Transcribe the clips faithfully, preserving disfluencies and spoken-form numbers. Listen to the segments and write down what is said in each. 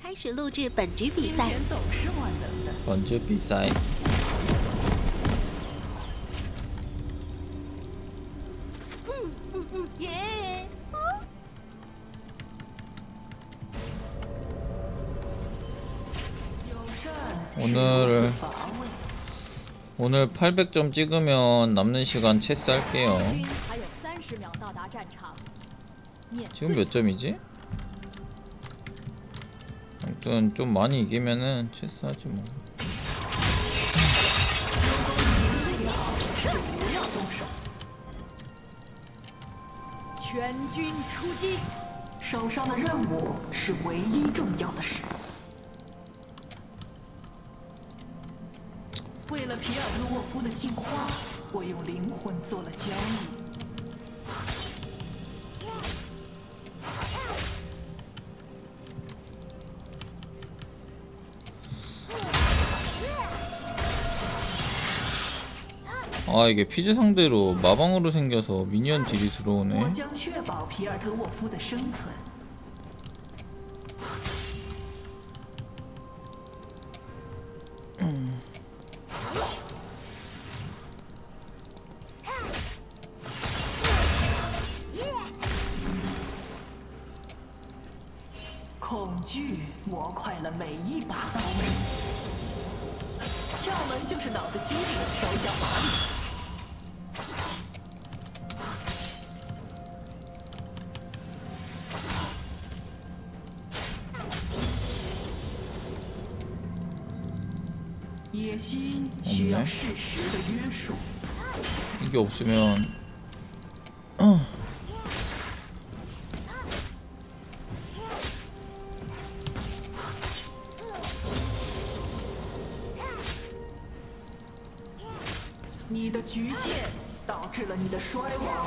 开始录制本局比赛。 本局比赛。 嗯嗯嗯，耶！ 오늘 오늘 팔백 점 찍으면 남는 시간 체스 할게요. 지금 몇 점이지? 아무튼 좀 많이 이기면은 체스 하지 뭐. 全军出击，手上的任务是唯一重要的事。 为了皮尔德沃夫的进化，我用灵魂做了交易。 아 이게 피즈 상대로 마방으로 생겨서 미니언 딜이 들어오네. 我将确保皮尔德沃夫的生存。 恐惧磨快了每一把刀刃，窍门就是脑子机灵，手脚麻利。野心需要适时的约束。 이게 없으면 어. 네你的局限导致了你的衰亡。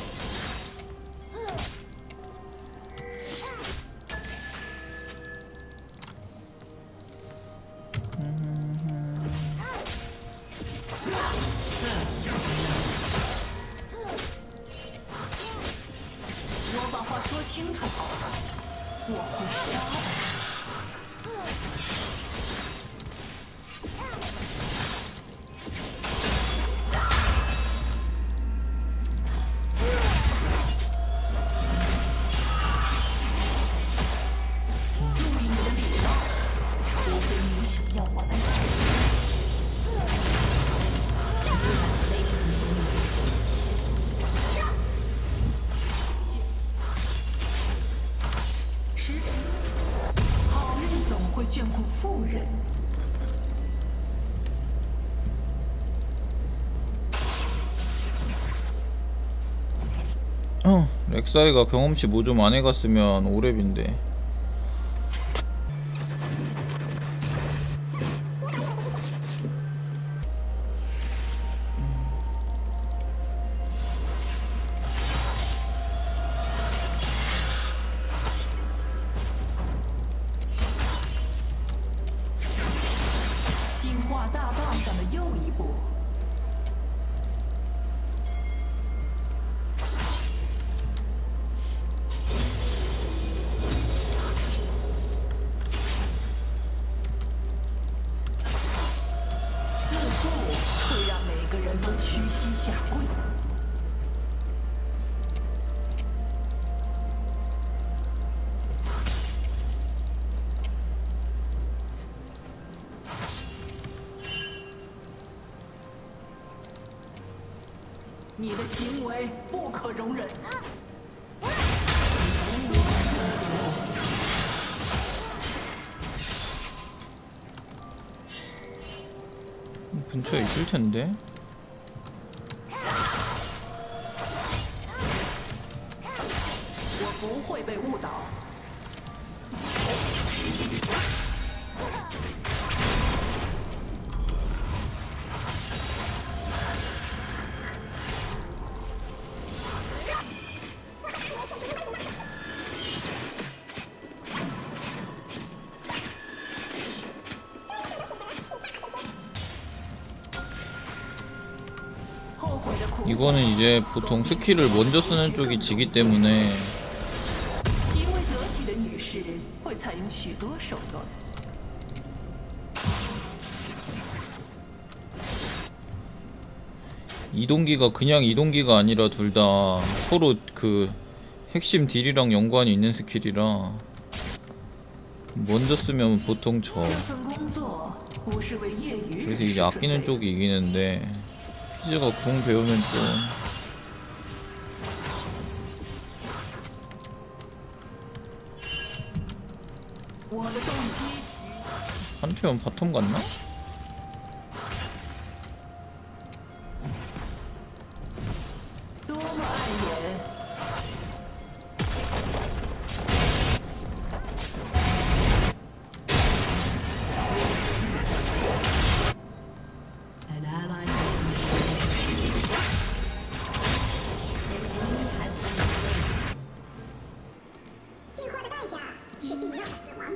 我把话说清楚好了，我会杀的。 眷顾富人。 어, 렉사이가 경험치 뭐 좀 안 해갔으면 오랩인데.你的行为不可容忍。 근처에 있을 텐데. 我不会被误导。 이거는 이제 보통 스킬을 먼저 쓰는 쪽이 지기 때문에 许多手段。 이동기가 그냥 이동기가 아니라 둘 다 서로 그 핵심 딜이랑 연관이 있는 스킬이라 먼저 쓰면 보통 져. 这份工作不是为业余 그래서 人 이제 士 아끼는 准备。 쪽이 이기는데 피즈가 궁 배우면 또 我的动机 한태원 바텀 갔나? 多么碍眼。 An ally has been slain. 进化的代价是必要死亡。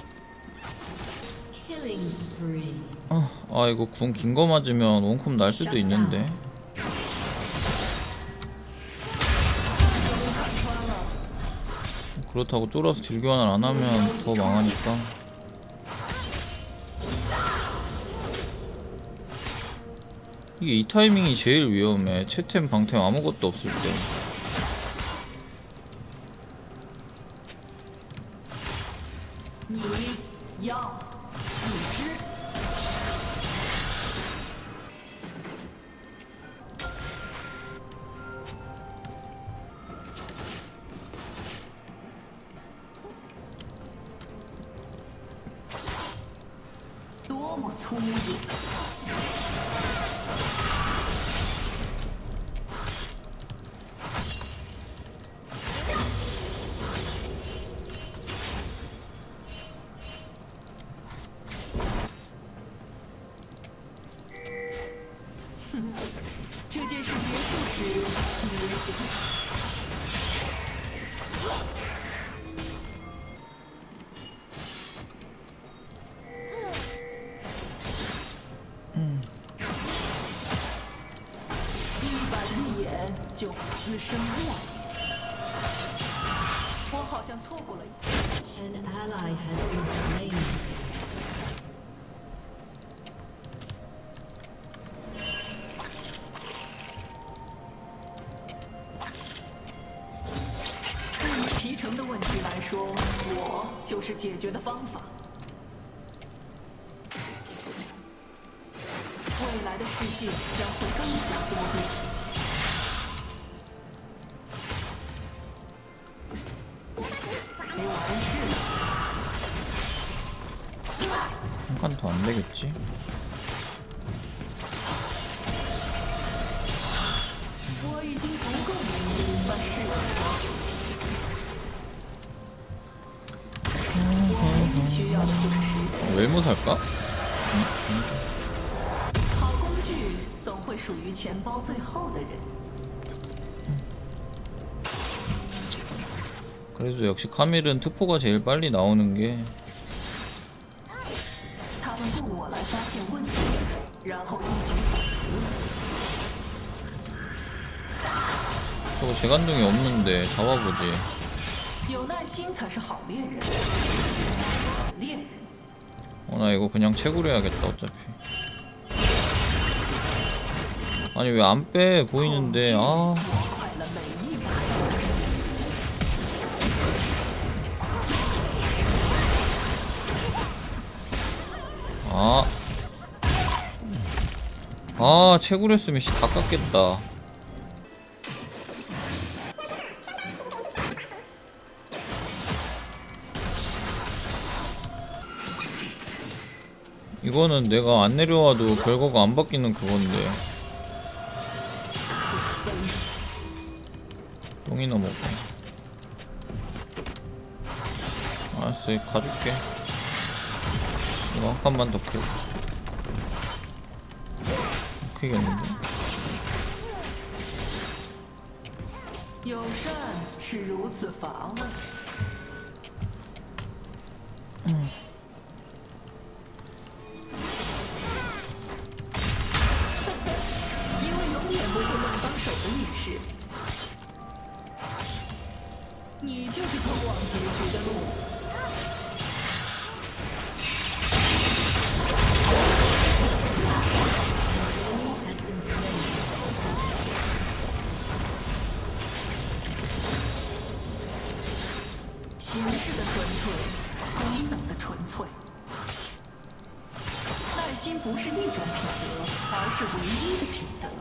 Killing spree. 아, 아 이거 궁 긴 거 맞으면 원콤 날 수도 있는데. 그렇다고 쫄아서 딜 교환을 안 하면 더 망하니까. 이게 이 타이밍이 제일 위험해. 채템 방템 아무것도 없을 때. 你要已知。 多么粗鲁！ 这件事结束时，你也许会。 一板一眼就会滋生恶意。我好像错过了一。 An ally has been slain. 对于皮城的问题来说，我就是解决的方法。未来的世界将会更加多变。 没完事了。 한 칸 더 안 되겠지? 음. 我已经足够明白事了。我唯一需要的就是时间。 웰모 살까? 好工具总会属于钱包最后的人。 그래도 역시 카밀은 특포가 제일 빨리 나오는 게 他们雇我来发现问题，然后一举扫除。 저거 재간동이 없는데 잡아보지. 有耐心才是好猎人。猎人。 어 나 이거 그냥 채굴 해야겠다 어차피. 아니 왜 안 빼 보이는데 아 快了每一把。 아, 아, 채굴했으면 씨 다 깎겠다. 이거는 내가 안 내려와도 결과가 안 바뀌는 그건데. 똥이나 먹어. 알았어, 가줄게. 이거 한 칸만 더 캐. 크겠는데? 友善是如此乏味。因为永远不会乱帮手的女士，你就是通往结局的路。 不是一种品德，而是唯一的品德。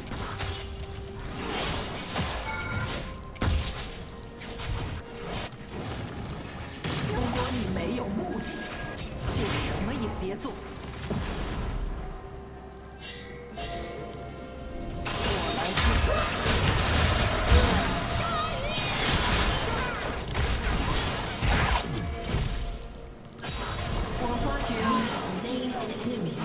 如果你没有目的，就什么也别做。我来做。我发觉 Slain an enemy.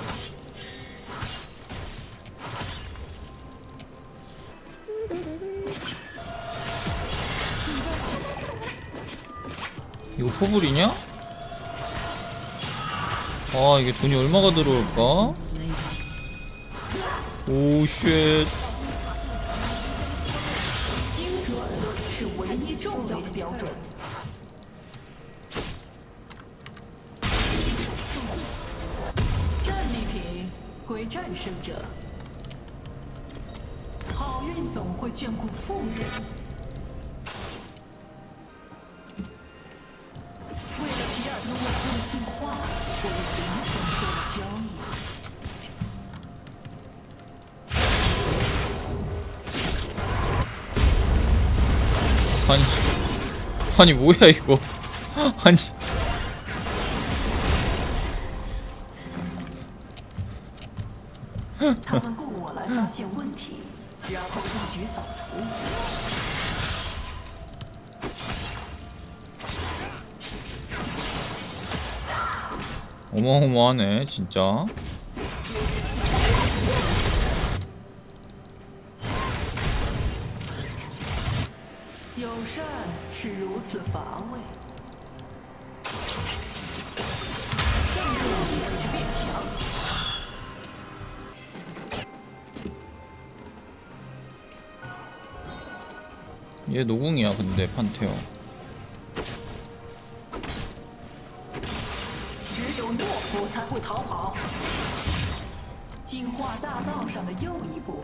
이거 포블이냐? 아 이게 돈이 얼마가 들어올까? Slain. 오 쉣. 精准是唯一重要的标准。战利品归战胜者，好运总会眷顾富人。为了皮尔诺沃夫的进化，我为灵魂做了交易。 아니 아니 뭐야 이거 아니 他们供我来发现问题，然后一举扫除。 어마어마하네 진짜. 友善是如此乏味，正义随之变强。 얘 노궁이야 근데 판테어. 只有懦夫才会逃跑。进化大道上的又一步。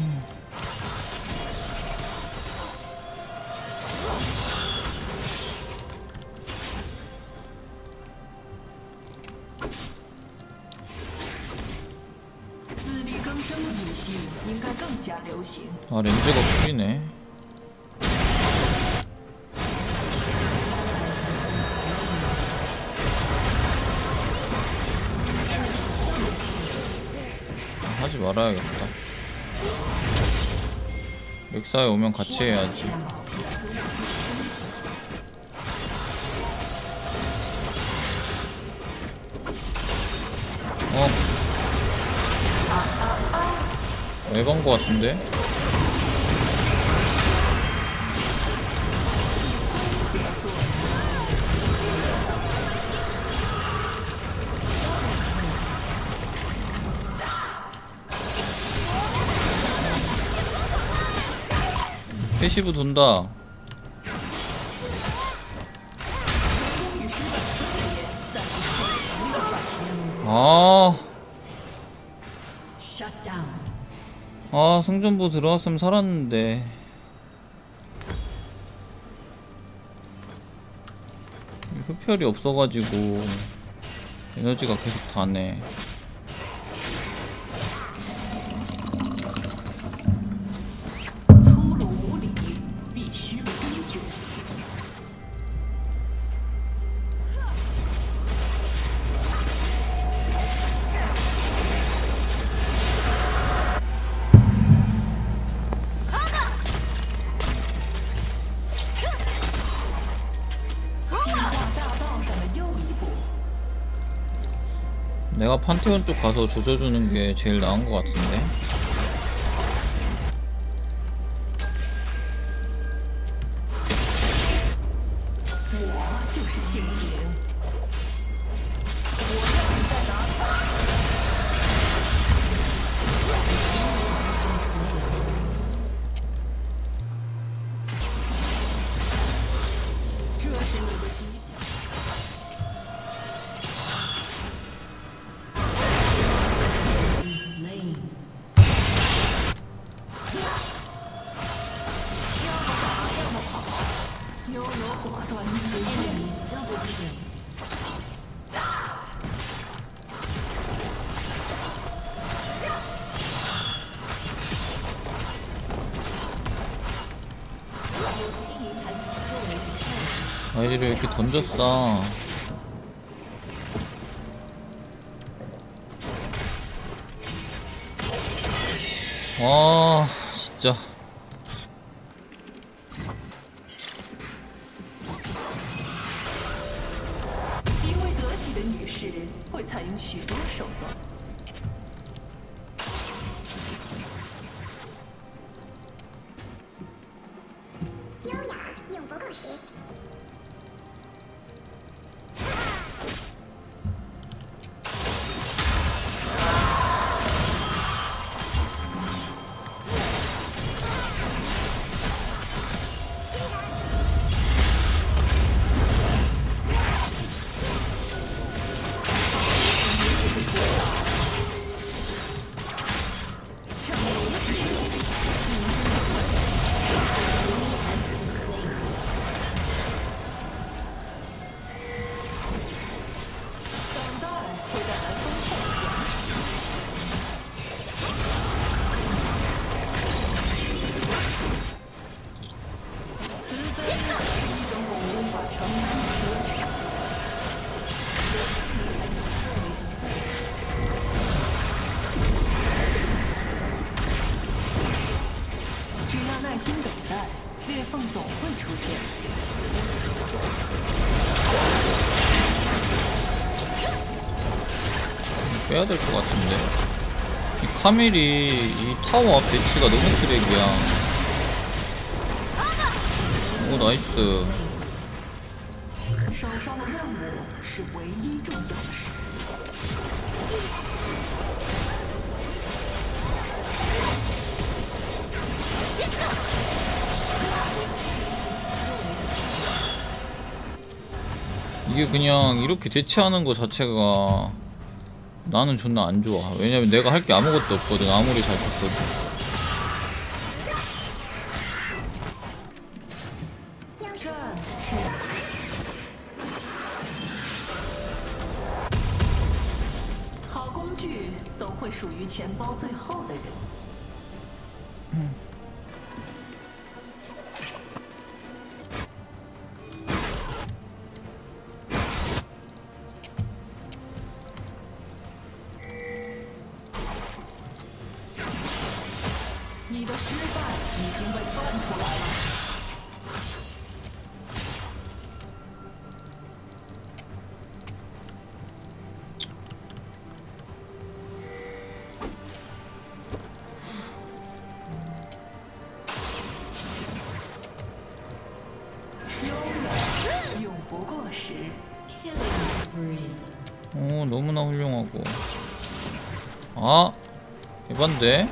自力更生的女性应该更加流行。 아 렌즈가 풀리네. 하지 말아야겠다. 렉사에 오면 같이 해야지. 어? 에반 거 같은데? 패시브 돈다. 아, Shut down. 아 승전보 들어왔으면 살았는데. 흡혈이 없어가지고 에너지가 계속 다네. 내가 판테온 쪽 가서 조져주는 게 제일 나은 것 같은데. Slain. 优柔寡断，随便你。 Double kill. 아이들이 왜 이렇게 던졌어? 와 진짜. 一位得体的女士会采用许多手段。 优雅永不过时。 只要耐心等待，裂缝总会出现。 빼야 될 것 같은데. 이 카밀이 이 타워 앞 배치가 너무 쓰레기야. 오 나이스. 手上的任务是唯一重要的事。 이게 그냥 이렇게 대체하는 거 자체가 나는 존나 안 좋아. 왜냐면 내가 할 게 아무것도 없거든. 아무리 잘 쳤어도. 战是好工具，总会属于钱包最后的人。你的失败已经被算出来了。 永不过时。 오 너무나 훌륭하고. 아 에반데?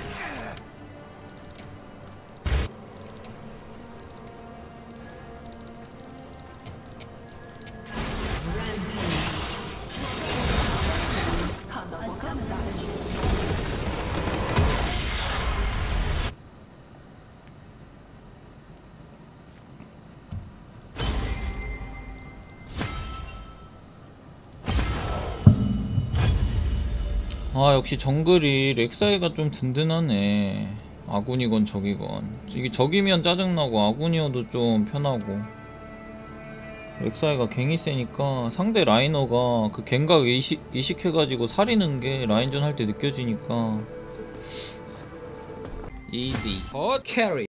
아 역시 정글이 렉사이가 좀 든든하네. 아군이건 적이건. 이게 적이면 짜증나고 아군이어도 좀 편하고. 렉사이가 갱이 세니까 상대 라이너가 그 갱각 의식, 의식해가지고 사리는게 라인전 할 때 느껴지니까. 이지 헛 캐리.